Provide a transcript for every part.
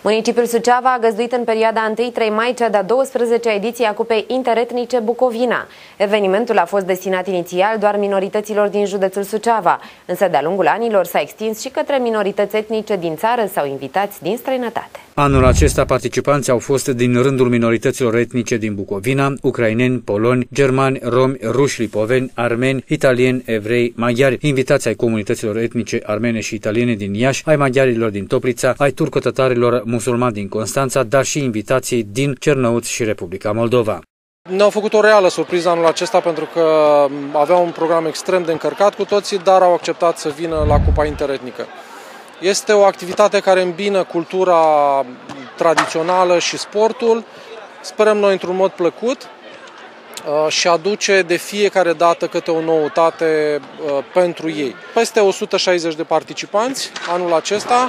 Municipiul Suceava a găzduit în perioada 1-3 mai cea de-a 12-a ediție a Cupei Interetnice Bucovina. Evenimentul a fost destinat inițial doar minorităților din județul Suceava, însă de-a lungul anilor s-a extins și către minorități etnice din țară sau invitați din străinătate. Anul acesta participanții au fost din rândul minorităților etnice din Bucovina, ucraineni, poloni, germani, romi, ruși, lipoveni, armeni, italieni, evrei, maghiari, invitați ai comunităților etnice armene și italiene din Iași, ai maghiarilor din Toplița, ai turco-tătarilor musulmani din Constanța, dar și invitații din Cernăuți și Republica Moldova. Ne-au făcut o reală surpriză anul acesta pentru că aveau un program extrem de încărcat cu toții, dar au acceptat să vină la Cupa Interetnică. Este o activitate care îmbină cultura tradițională și sportul, sperăm noi într-un mod plăcut și aduce de fiecare dată câte o noutate pentru ei. Peste 160 de participanți anul acesta.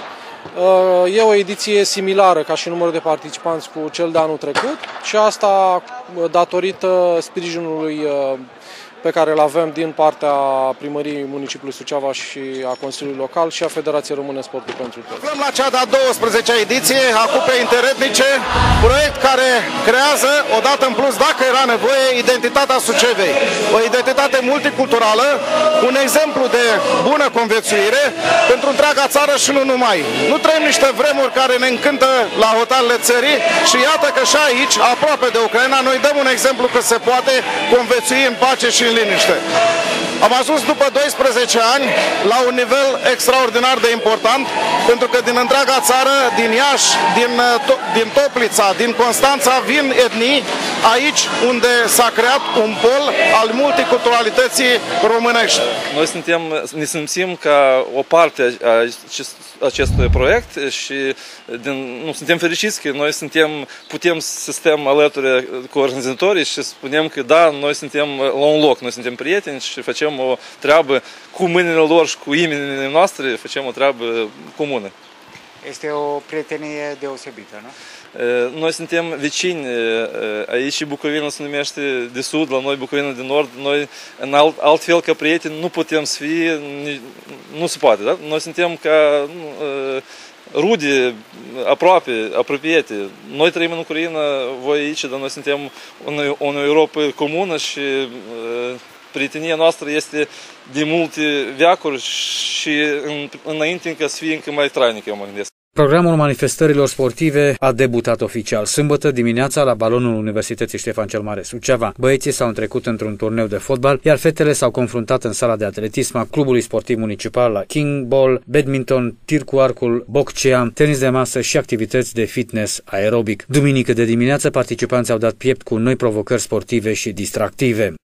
E o ediție similară ca și numărul de participanți cu cel de anul trecut și asta datorită sprijinului pe care îl avem din partea Primăriei Municipiului Suceava și a Consiliului Local și a Federației Române Sportul pentru Toți. Aflăm la cea de-a 12-a ediție a Cupei Interetnice, proiect care creează, odată în plus, dacă era nevoie, identitatea Sucevei. O identitate multiculturală, un exemplu de bună conviețuire pentru întreaga țară și nu numai. Nu trăim niște vremuri care ne încântă la hotelele țării și iată că și aici, aproape de Ucraina, noi dăm un exemplu că se poate conviețui în pace și în liniște. Am ajuns după 12 ani la un nivel extraordinar de important, pentru că din întreaga țară, din Iași, din Toplița, din Constanța, vin etnii aici unde s-a creat un pol al multiculturalității românești. Noi ne simțim ca o parte a acestui proiect și suntem fericiți că noi putem să stăm alături cu organizatorii și spunem că da, noi suntem la un loc, noi suntem prieteni și facem o treabă cu mâinile lor și cu inimile noastre, facem o treabă comună. Este o prietenie deosebită, nu? Noi suntem vecini, aici Bucovina se numește de sud, la noi Bucovina de nord, noi în altfel ca prieteni nu putem să fie, nu se poate, da? Noi suntem ca rude, apropiate. Noi trăim în Ucraina, voi aici, dar noi suntem în Europa comună și prietenia noastră este de multe veacuri și înainte încă să fie încă mai trainică, eu mă gândesc. Programul manifestărilor sportive a debutat oficial sâmbătă dimineața la balonul Universității Ștefan cel Mare Suceava. Băieții s-au întrecut într-un turneu de fotbal, iar fetele s-au confruntat în sala de atletism a Clubului Sportiv Municipal la King Ball, badminton, tir cu arcul, boxea, tenis de masă și activități de fitness aerobic. Duminică de dimineață, participanții au dat piept cu noi provocări sportive și distractive.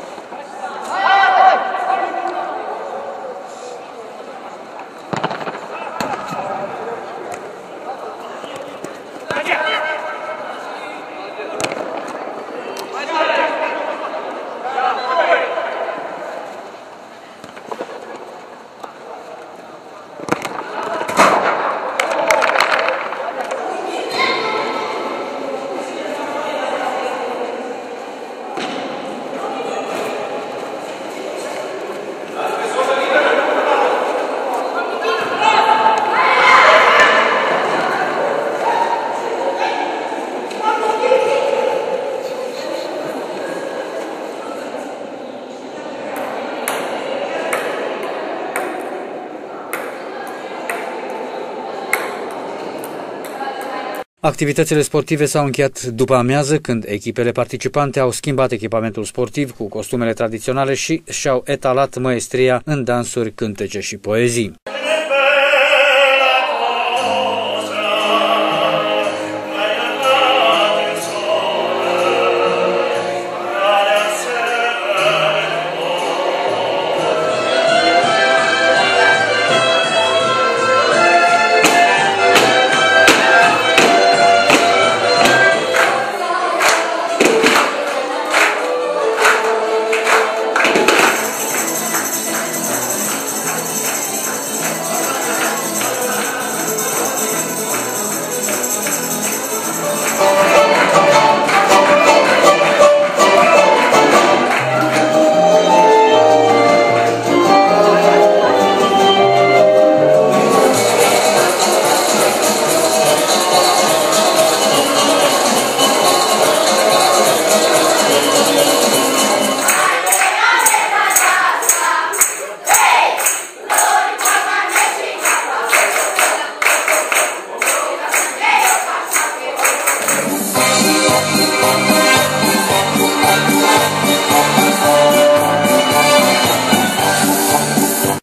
Activitățile sportive s-au încheiat după amiază, când echipele participante au schimbat echipamentul sportiv cu costumele tradiționale și și-au etalat măestria în dansuri, cântece și poezii.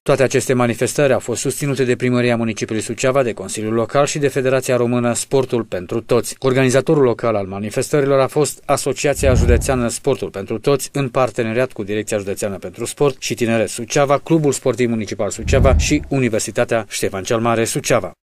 Toate aceste manifestări au fost susținute de Primăria Municipiului Suceava, de Consiliul Local și de Federația Română Sportul pentru Toți. Organizatorul local al manifestărilor a fost Asociația Județeană Sportul pentru Toți, în parteneriat cu Direcția Județeană pentru Sport și Tineret Suceava, Clubul Sportiv Municipal Suceava și Universitatea Ștefan cel Mare Suceava.